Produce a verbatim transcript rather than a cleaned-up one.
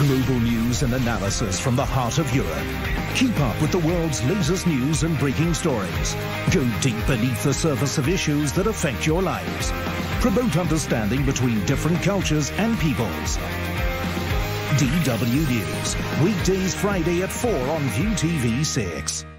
Global news and analysis from the heart of Europe. Keep up with the world's latest news and breaking stories. Go deep beneath the surface of issues that affect your lives. Promote understanding between different cultures and peoples. D W News, weekdays Friday at four on View T V six.